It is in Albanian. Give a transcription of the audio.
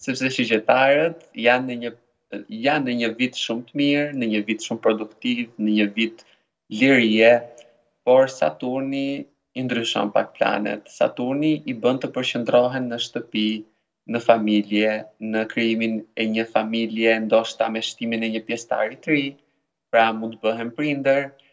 sepse shigjetarët janë në një vit shumë të mirë, në një vit shumë produktiv, në një vit lirie, por Saturni i ndryshon pak planet. Saturni i bën të përqendrohen në shtëpi, në familje, në krijimin e një familje, ndoshta me shtimin e një pjesëtari të ri, pra mund të bëhen prindër,